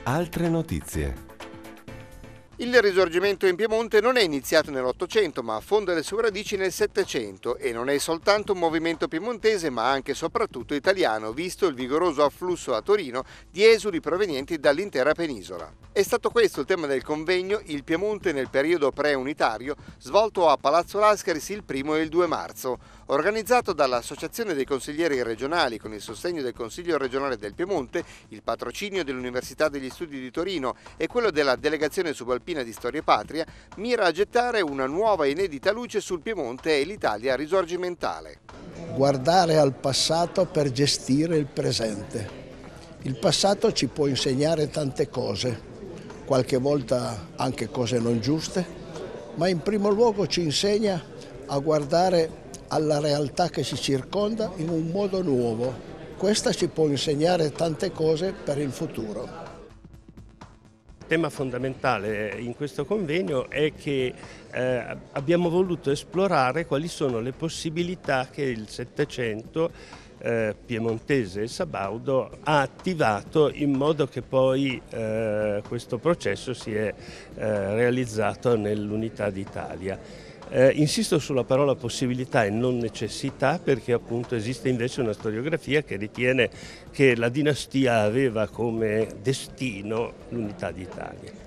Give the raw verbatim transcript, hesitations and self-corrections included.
Altre notizie. Il Risorgimento in Piemonte non è iniziato nell'Ottocento, ma affonda le sue radici nel Settecento e non è soltanto un movimento piemontese, ma anche e soprattutto italiano, visto il vigoroso afflusso a Torino di esuli provenienti dall'intera penisola. È stato questo il tema del convegno Il Piemonte nel periodo pre-unitario, svolto a Palazzo Lascaris il primo e il due marzo, organizzato dall'Associazione dei Consiglieri Regionali con il sostegno del Consiglio regionale del Piemonte, il patrocinio dell'Università degli Studi di Torino e quello della Delegazione Subalpina di Storia e Patria, mira a gettare una nuova e inedita luce sul Piemonte e l'Italia risorgimentale. Guardare al passato per gestire il presente. Il passato ci può insegnare tante cose, qualche volta anche cose non giuste, ma in primo luogo ci insegna a guardare alla realtà che ci circonda in un modo nuovo. Questa ci può insegnare tante cose per il futuro. Il tema fondamentale in questo convegno è che eh, abbiamo voluto esplorare quali sono le possibilità che il Settecento eh, piemontese e sabaudo ha attivato in modo che poi eh, questo processo si è eh, realizzato nell'unità d'Italia. Eh, insisto sulla parola possibilità e non necessità, perché appunto esiste invece una storiografia che ritiene che la dinastia aveva come destino l'unità d'Italia.